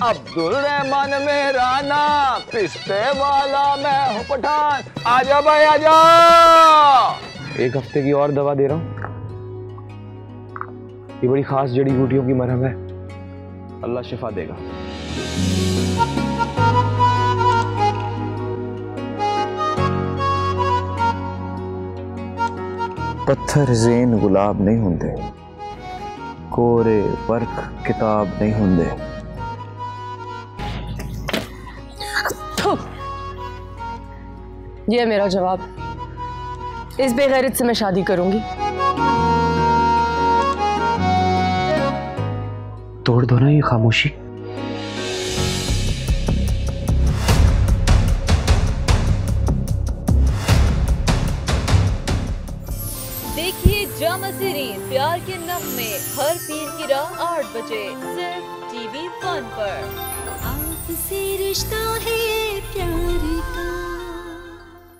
अब्दुल रहमान मेरा नाम, पिस्ते वाला मैं हूँ पठान। आजा भाई आजा। 1 हफ्ते की और दवा दे रहा हूँ। ये बड़ी खास जड़ी बूटियों की मरहम है, अल्लाह शिफा देगा। पत्थर ज़ेन गुलाब नहीं होंदे, कोरे वर्क किताब नहीं होंदे। ये है मेरा जवाब। इस बेगैरत से मैं शादी करूंगी। तोड़ दो ना ये खामोशी। देखिए ड्रामा सीरीज प्यार के नगमे हर पीर की रात 8 बजे सिर्फ TV 1 पर। आपसे रिश्ता है प्यार का।